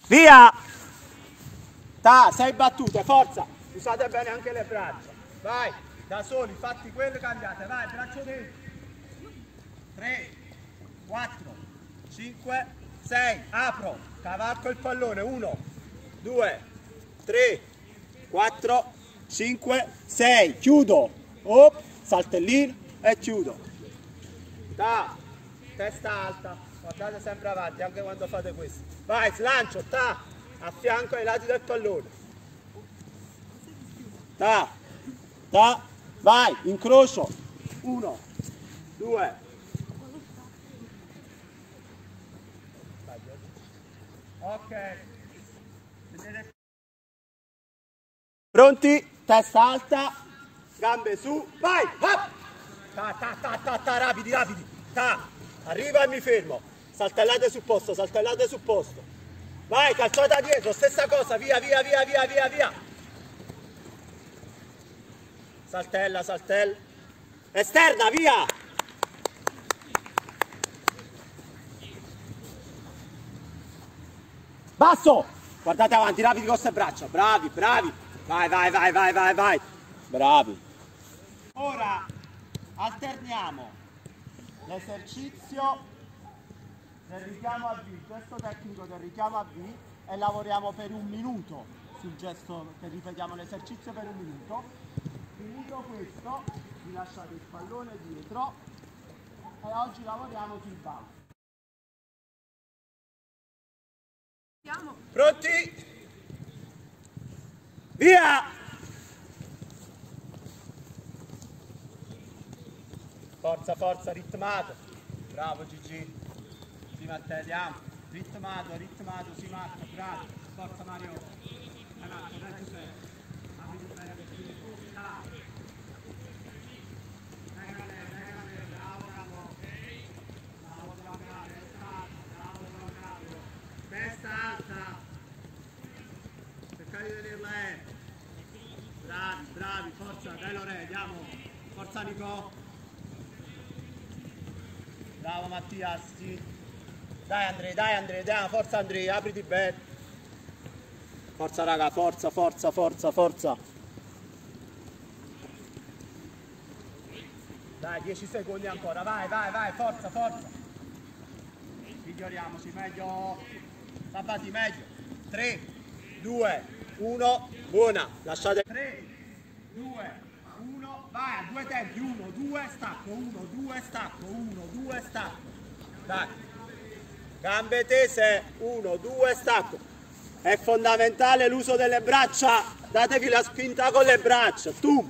Via! 6 battute, forza! Usate bene anche le braccia. Vai, da soli, fatti quello, cambiate. Vai, braccio dentro. 3, 4, 5, 6. Apro, cavalco il pallone. 1, 2, 3, 4, 5, 6. Chiudo. Op, saltellino e chiudo. Testa alta. Guardate sempre avanti anche quando fate questo. Vai, slancio, a fianco ai lati del pallone. Vai, incrocio. 1, 2. Ok. Pronti? Testa alta, gambe su, vai! Hop! Rapidi. Arriva e mi fermo. Saltellate sul posto, Vai, calciata dietro, stessa cosa, via. Saltella. Esterna, via! Basso! Guardate avanti, rapidi con queste braccia. Bravi. Vai. Bravi. Ora alterniamo l'esercizio del richiamo a V, il gesto tecnico del richiamo a V, e lavoriamo per 1 minuto sul gesto, che ripetiamo l'esercizio per 1 minuto. Finito questo, vi lasciate il pallone dietro e oggi lavoriamo sul balzo. Pronti? Via! Forza, ritmato. Bravo Gigi. Si mantiamo. Ritmato, si marcia. Bravo. Forza Mario. Testa alta. Cercate di tenerla. Bravi, forza, dai Lore, andiamo. Forza Nico. Bravo Mattia, sì. Dai Andrea, forza Andrea, apriti bene. Forza raga, forza. Dai, 10 secondi ancora, vai, forza. Miglioriamoci, meglio. Sabati, meglio. 3, 2, 1, buona. Lasciate. 3, 2, 1, vai, a 2 tempi, 1, 2, stacco, 1, 2, stacco, 1, 2, stacco. Dai. Gambe tese, 1, 2, stacco. È fondamentale l'uso delle braccia, datevi la spinta con le braccia. Tu.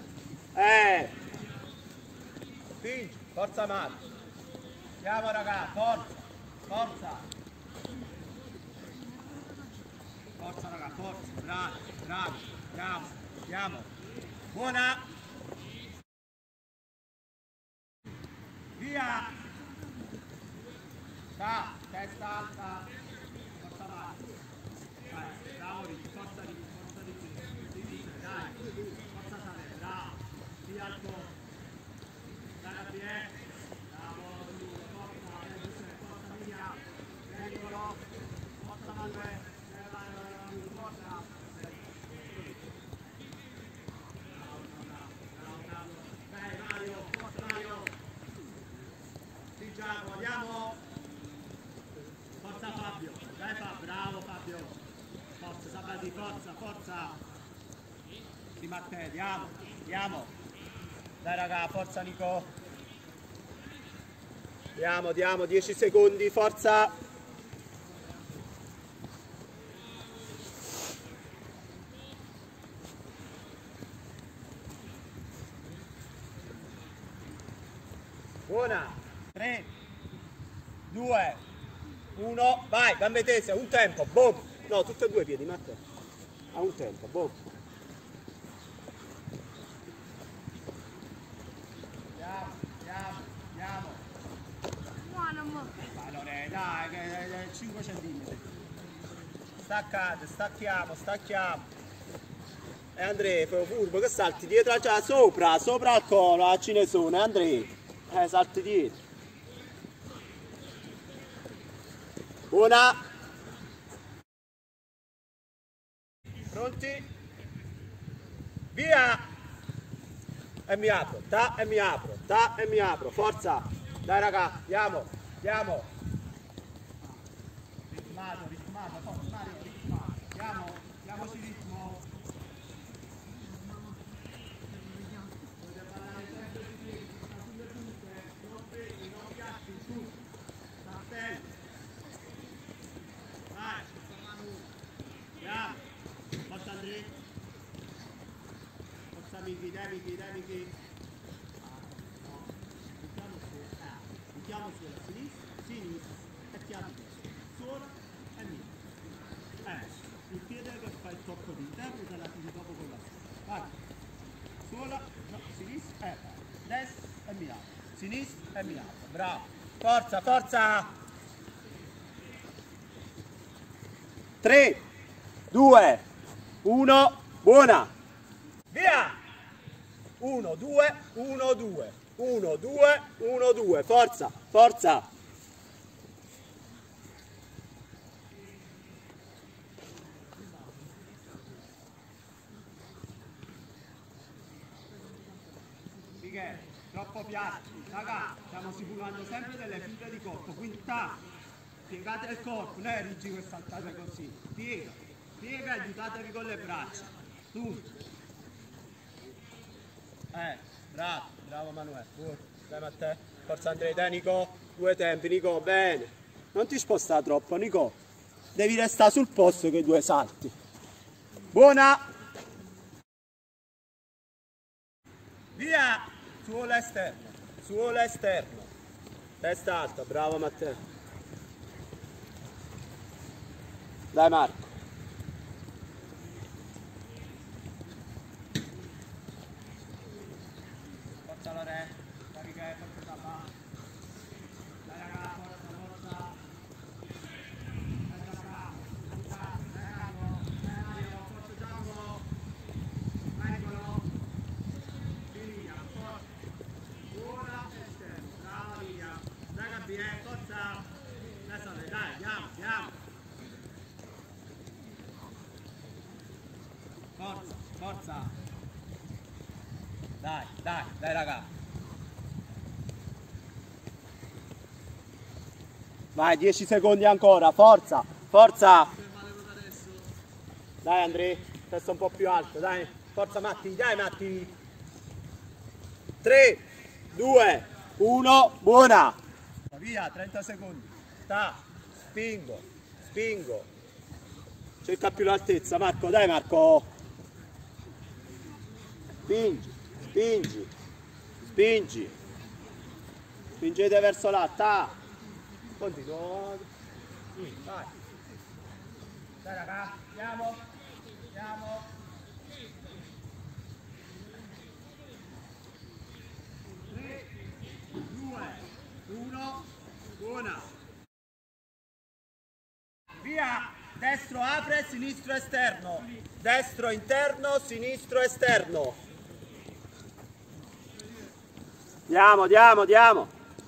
Spingi, forza Mario. Andiamo raga, forza. Forza raga, bravi, andiamo. Buona. Via. Testa alta. Forza avanti. Vai, bravo Ricky, forza di più. Dai, forza sale, bravo. Via al posto. Dai a piede. Bravo, forza via. Eccolo. Forza Manuel. Andiamo. Forza Fabio. Dai bravo Fabio. Forza Sabati, forza. Di Matteo, andiamo. Dai raga, forza Nico. Andiamo, 10 secondi, forza. Buona. 3, 2, 1, vai, gambe tese, un tempo, boom. No, tutti e due i piedi, Matteo. A un tempo, boom. Andiamo. Vai Lore, dai, 5 centimetri. Staccate, stacchiamo. E Andrea, fai furbo, che salti dietro, cioè, sopra al collo, a cinesone, Andrea. Salti dietro. Buona. Pronti? Via! E mi apro, ta e mi apro, ta e mi apro, forza! Dai raga, andiamo, andiamo! Ritmato, ritmato, forza Mario, ritmato, andiamo, diamoci ritmo! Dovete parlare sempre di piedi, sta sulle punte, non fermi, non piatti, su! Sta attento! Vai! Andiamo! Forza Andrea! Forza amici, dai amici, dai amici! Mettiamo su la sinistra, sinistra e chiamo sola e via. Il piede che fa il tocco di interno te la tiri dopo con la sola. Vai. Sola, no, sinistra, destra e mi apro. Sinistra e mi apro. Bravo. Forza, forza. 3, 2, 1, buona. Via. 1, 2, 1, 2. 1, 2, 1, 2, forza, forza! Michele, troppo piatti, raga, stiamo simulando sempre delle finte di corpo, quindi piegate il corpo, non è rigido e saltate così, piega, piega e aiutatevi con le braccia, su! Bravo, bravo Manuel, dai Matteo, forza Andrea, dai Nico, 2 tempi, Nico, bene, non ti spostare troppo Nico, devi restare sul posto che 2 salti, buona, via, suolo esterno, testa alta, bravo Matteo, dai Marco. Forza Lore, carica, forza da qua. Dai raga, forza, forza. Dai da qua, dai Carlo, dai Mario, forza Giacomo. Dai Nicolo. Lilia, forza. Buona esterno, brava Lilia. Dai Gabriele, forza. Dai, andiamo, andiamo. Forza, forza. Dai, dai, dai raga. Vai, 10 secondi ancora, forza, forza. Dai Andrea, testa un po' più alto, dai. Forza Matti, dai Matti. 3, 2, 1, buona. Via, 30 secondi. Spingo, spingo. Cerca più l'altezza, Marco, dai Marco. Spingi. Spingi, spingi, spingete verso là, continua, vai, dai raga, andiamo, andiamo, 3, 2, 1, buona, via, destro apre, sinistro esterno, destro interno, sinistro esterno. Andiamo, andiamo, andiamo.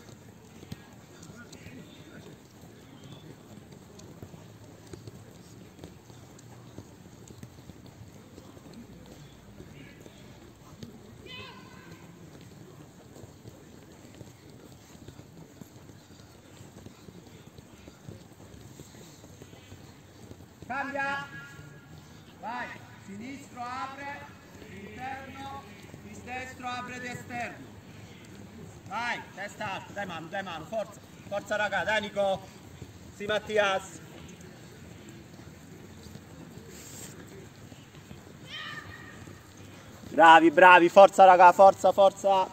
Cambia. Vai, sinistro apre, interno, destro apre ed esterno. Vai, testa alta, dai mano, forza, forza raga, dai Nico, sì Mattias. Bravi, bravi, forza raga, forza, forza.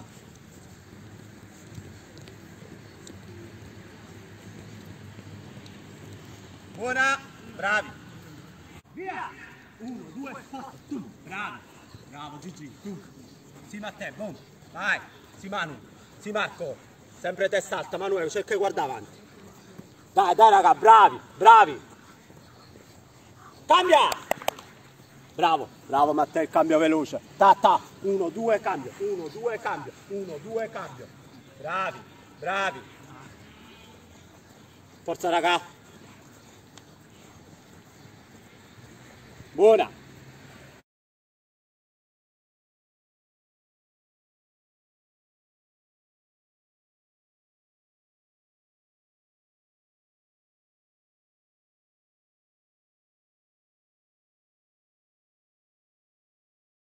Buona, bravi. Via, 1, 2, forza, tu, bravi, bravo Gigi, tu. Sì Matteo, boom, vai, sì Manu. Sì Marco, sempre testa alta, Manuele, cerca di guardare avanti. Dai, dai raga, bravi, bravi. Cambia! Bravo, bravo Matteo, cambio veloce. 1, 2, cambio, 1, 2, cambio, 1, 2, cambio. Bravi, bravi. Forza raga. Buona.